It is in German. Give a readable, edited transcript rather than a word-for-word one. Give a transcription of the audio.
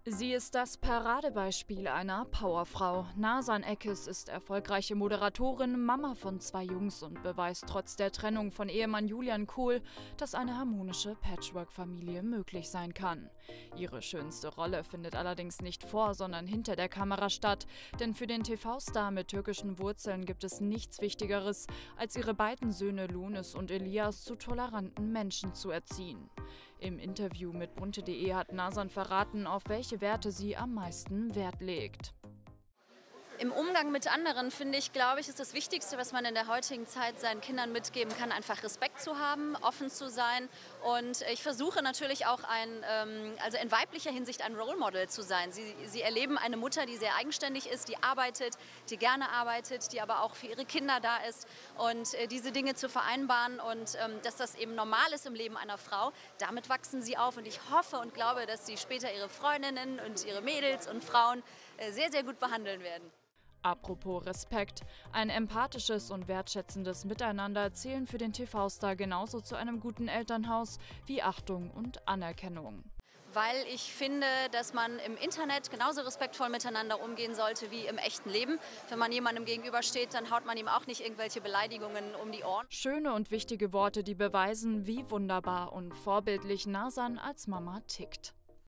Sie ist das Paradebeispiel einer Powerfrau. Nazan Eckes ist erfolgreiche Moderatorin, Mama von 2 Jungs und beweist trotz der Trennung von Ehemann Julian Kohl, dass eine harmonische Patchwork-Familie möglich sein kann. Ihre schönste Rolle findet allerdings nicht vor, sondern hinter der Kamera statt. Denn für den TV-Star mit türkischen Wurzeln gibt es nichts Wichtigeres, als ihre beiden Söhne Lunis und Elias zu toleranten Menschen zu erziehen. Im Interview mit bunte.de hat Nazan verraten, auf welche Werte sie am meisten Wert legt. Im Umgang mit anderen, glaube ich, ist das Wichtigste, was man in der heutigen Zeit seinen Kindern mitgeben kann, einfach Respekt zu haben, offen zu sein. Und ich versuche natürlich auch in weiblicher Hinsicht ein Role Model zu sein. Sie erleben eine Mutter, die sehr eigenständig ist, die arbeitet, die gerne arbeitet, die aber auch für ihre Kinder da ist. Und diese Dinge zu vereinbaren und dass das eben normal ist im Leben einer Frau, damit wachsen sie auf. Und ich hoffe und glaube, dass sie später ihre Freundinnen und ihre Mädels und Frauen sehr, sehr gut behandeln werden. Apropos Respekt, ein empathisches und wertschätzendes Miteinander zählen für den TV-Star genauso zu einem guten Elternhaus wie Achtung und Anerkennung. Weil ich finde, dass man im Internet genauso respektvoll miteinander umgehen sollte wie im echten Leben. Wenn man jemandem gegenübersteht, dann haut man ihm auch nicht irgendwelche Beleidigungen um die Ohren. Schöne und wichtige Worte, die beweisen, wie wunderbar und vorbildlich Nazan als Mama tickt.